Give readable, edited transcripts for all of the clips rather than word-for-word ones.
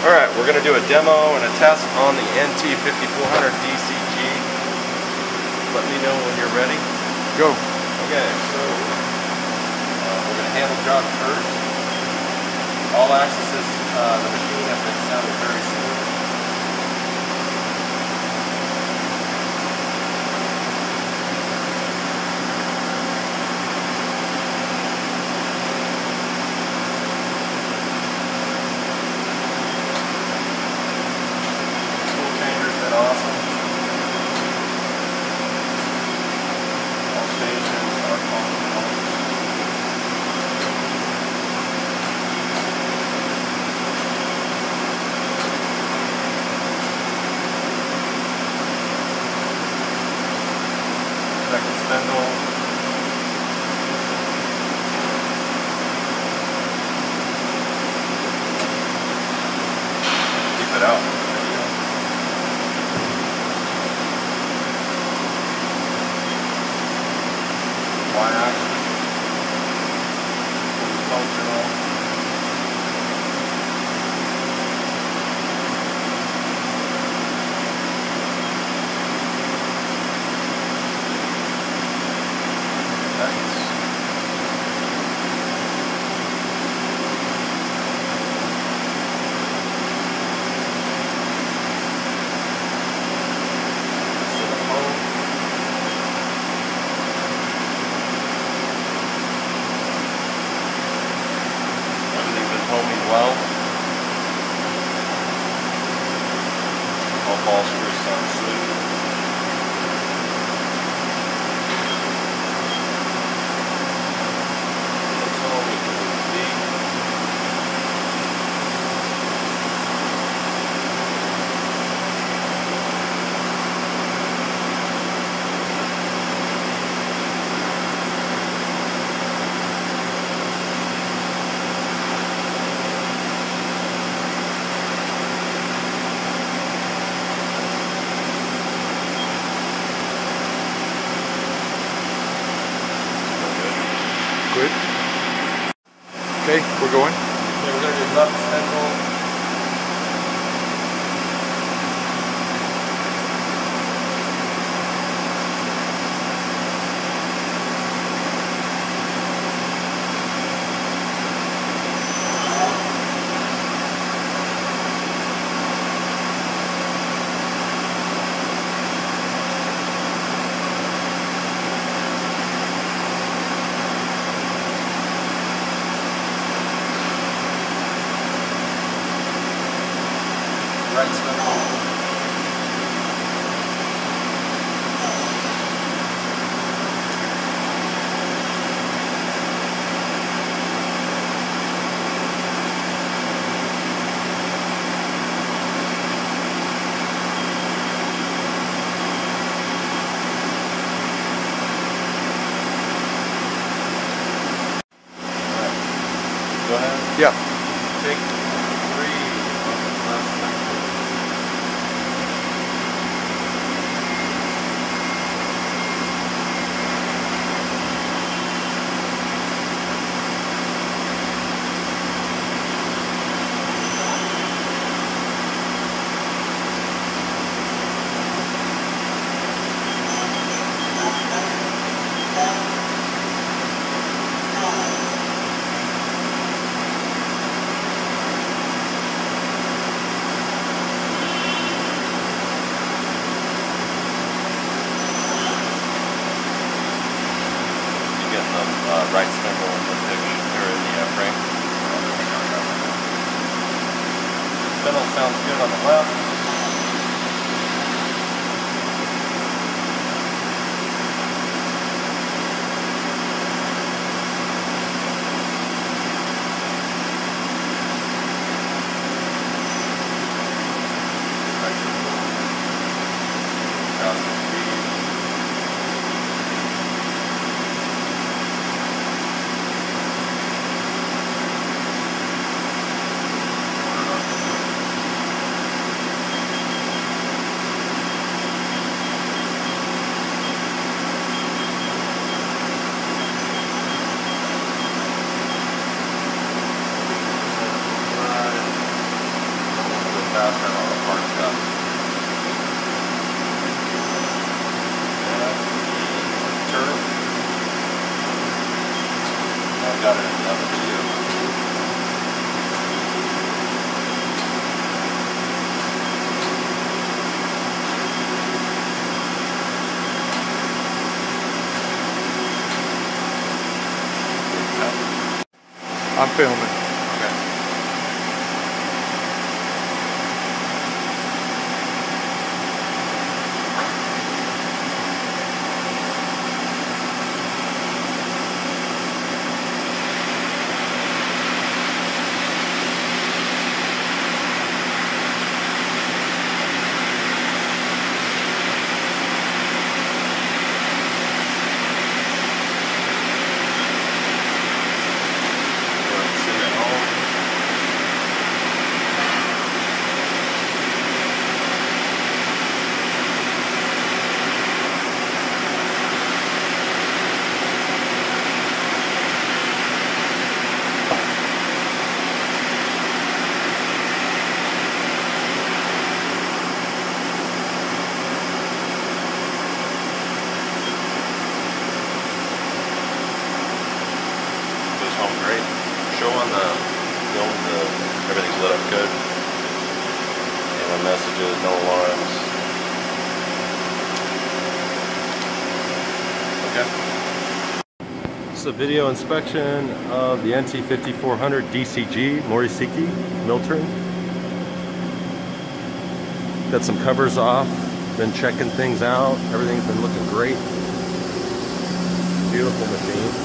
Alright, we're going to do a demo and a test on the NT5400 DCG. Let me know when you're ready. Go. Okay, so we're going to handle jog first. All axes of the machine have been sounded very smooth. Awesome. All stations are functional. Second spindle. Keep it out. Y-axis, functional. Nice. Homing well. All ball screws sound smooth. So we can see. Good. Okay, we're going. Okay, we're going to do left spindle. Right spindle. Go ahead. Yeah. Take 3 on the left spindle. Right spindle in the pitch or in the frame. Spindle sounds good on the left. Right spindle. Crossing speed. I'm filming. Okay. Send it home. Goes home great. Show on the film, everything's lit up good. And no messages, no alarms. Okay. This is a video inspection of the NT5400 DCG Morisiki Miltern. Got some covers off, been checking things out. Everything's been looking great. Beautiful machine.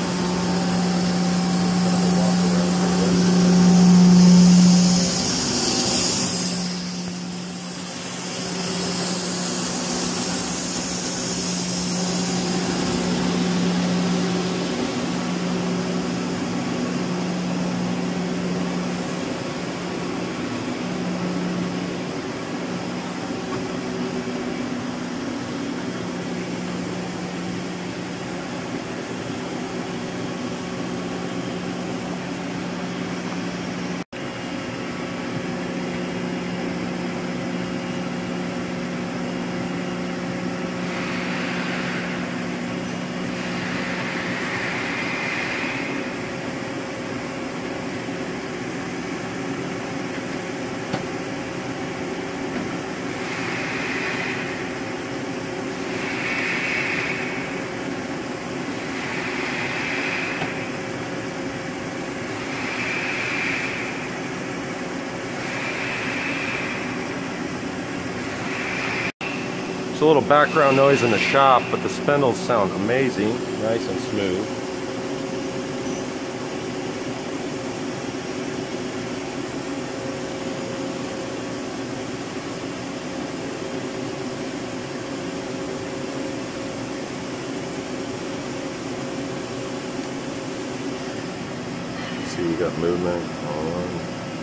A little background noise in the shop, but the spindles sound amazing, nice and smooth. See, you got movement on.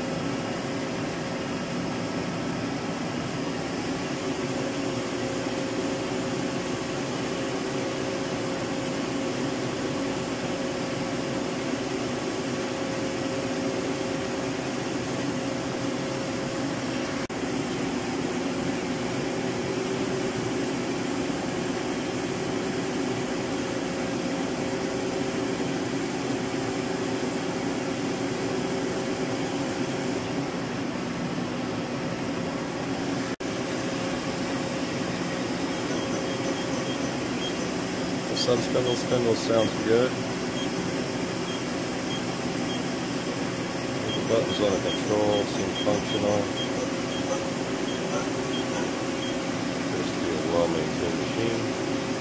Spindle sounds good. The buttons on the control seem functional. Appears to be a well-maintained machine.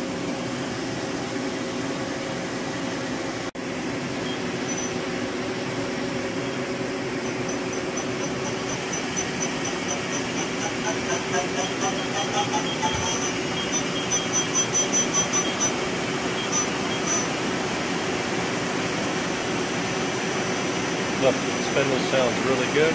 Look, the spindle sounds really good.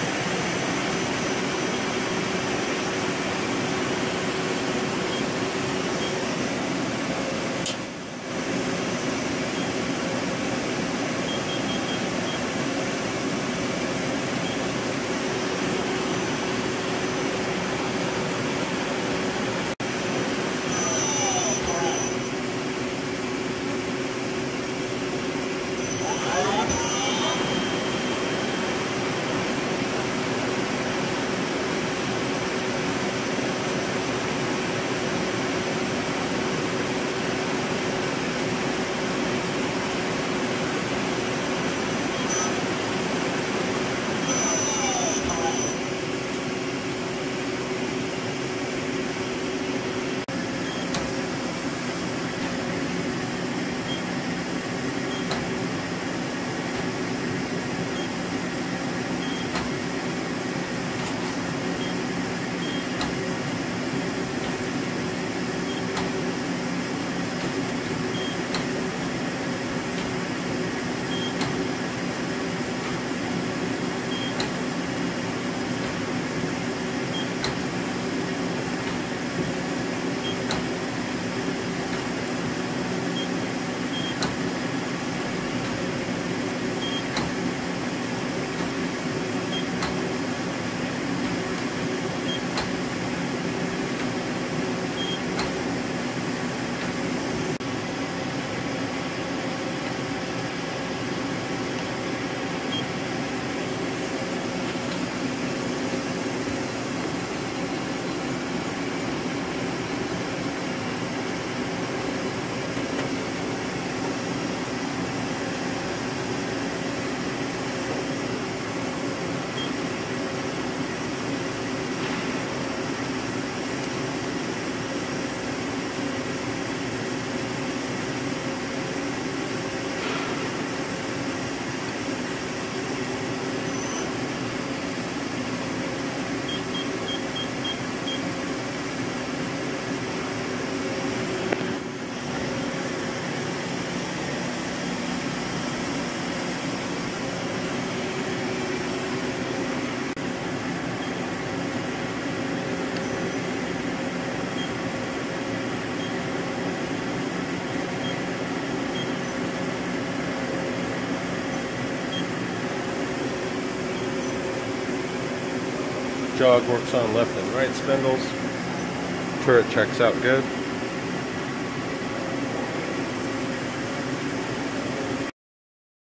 Jog works on left and right spindles. Turret checks out good.